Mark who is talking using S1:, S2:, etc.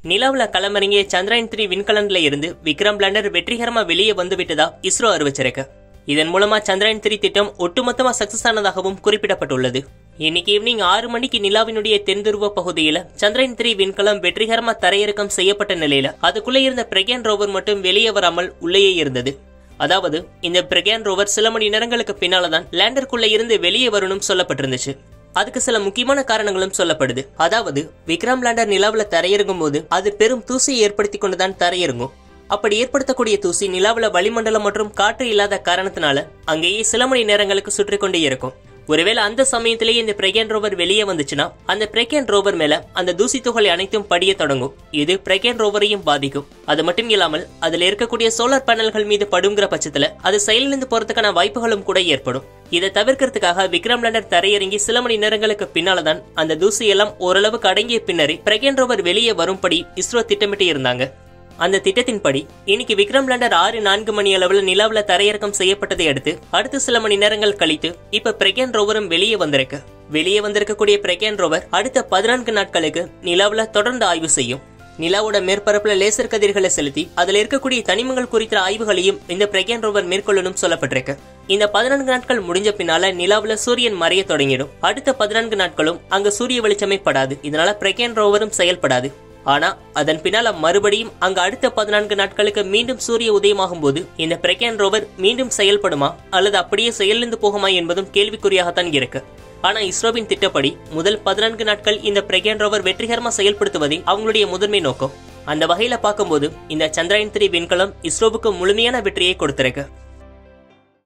S1: நிலாவுல களமிறங்கிய சந்திரயான் 3 விண்கலன்ல இருந்து விக்ரம் லேண்டர் வெற்றிகரமா வெளியே வந்துவிட்டதா இஸ்ரோ அறிவிச்சிருக்கு. இதன் மூலமா சந்திரயான் 3 திட்டம் ஒட்டுமொத்தமா சக்சஸ் ஆனதாகவும் குறிப்பிடப்பட்டுள்ளது. இன்னைக்கு ஈவினிங் 6 மணிக்கு நிலாவினுடைய தென்துருவ பகுதியில சந்திரயான் 3 விண்கலம் வெற்றிகரமா தரையிறக்கம் செய்யப்பட்ட நிலையில அதுக்குள்ளே இருந்த பிரக்யான் ரோவர் மட்டும் வெளியே வராமல் உள்ளேயே இருந்தது. அதாவது இந்த பிரக்யான் ரோவர் சில மணி நேரங்களுக்கு பின்னால்தான் லேண்டருக்குள்ள இருந்து வெளியே வரணும் சொல்லப்பட்டிருந்துச்சு. அதுக்கு சில முக்கியமான காரணங்களும் சொல்லப்படுது. அதாவது விக்ரம் லேண்டர் நிலாவுல தரையிறங்கும் போது அது பெரும் தூசியை ஏற்படுத்தி கொண்டுதான் தரையிறங்கும். அப்படி ஏற்படுத்தக்கூடிய தூசி நிலாவுல வளிமண்டலம் மற்றும் காற்று இல்லாத காரணத்தினால அங்கேயே சில மணி நேரங்களுக்கு சுற்றி கொண்டே இருக்கும். ஒருவேளை அந்த சமயத்திலேயே இந்த பிரக்யான் ரோவர் வெளியே வந்துச்சுன்னா அந்த பிரக்யான் ரோவர் மேல அந்த தூசி துகளை அனைத்தும் படிய தொடங்கும். இது பிரக்யான் ரோவரையும் பாதிக்கும். அது மட்டும் இல்லாமல் அதுல இருக்கக்கூடிய சோலார் பேனல்கள் மீது படுங்கிற பட்சத்துல அது செயலிழந்து போறதுக்கான வாய்ப்புகளும் கூட ஏற்படும். இதை தவிர்க்கிறதுக்காக விக்ரம் லேண்டர் தரையிறங்கி சில மணி நேரங்களுக்கு பின்னால்தான் அந்த தூசி எல்லாம் ஓரளவுக்கு அடங்கிய பின்னரே பிரக்யான் ரோவர் வெளியே வரும்படி இஸ்ரோ திட்டமிட்டு இருந்தாங்க. அந்த திட்டத்தின்படி இன்னைக்கு விக்ரம் லேண்டர் 6:04 மணி அளவுல நிலாவுல தரையிறக்கம் செய்யப்பட்டதை அடுத்து சில மணி நேரங்கள் கழித்து இப்ப பிரக்யான் ரோவரும் வெளியே வந்திருக்கு. வெளியே வந்திருக்கக்கூடிய பிரக்யான் ரோவர் அடுத்த 14 நாட்களுக்கு நிலாவுல தொடர்ந்து ஆய்வு செய்யும். நிலாவோட மேற்பரப்புல லேசர் கதிர்களை செலுத்தி அதுல இருக்கக்கூடிய தனிமங்கள் குறித்த ஆய்வுகளையும் இந்த பிரக்யான் ரோவர் மேற்கொள்ளணும் சொல்லப்பட்டிருக்கு. இந்த 14 நாட்கள் முடிஞ்ச பின்னால நிலாவுல சூரியன் மறைய தொடங்கிடும். அடுத்த 14 நாட்களும் அங்க சூரிய வெளிச்சமே படாது. இதனால பிரக்யான் ரோவரும் செயல்படாது. ஆனா அதன் பின்னால மறுபடியும் அங்க அடுத்த 14 நாட்களுக்கு மீண்டும் சூரிய உதயமாகும் போது இந்த பிரக்யான் ரோவர் மீண்டும் செயல்படுமா அல்லது அப்படியே செயலிழந்து போகுமா என்பதும் கேள்விக்குறியாகத்தான் இருக்கு. ஆனா இஸ்ரோவின் திட்டப்படி முதல் 14 நாட்கள் இந்த பிரக்யான் ரோவர் வெற்றிகரமா செயல்படுத்துவதே அவங்களுடைய முதன்மை நோக்கம். அந்த வகையில பார்க்கும்போது இந்த சந்திரயான் 3 விண்கலம் இஸ்ரோவுக்கு முழுமையான வெற்றியை கொடுத்திருக்கு.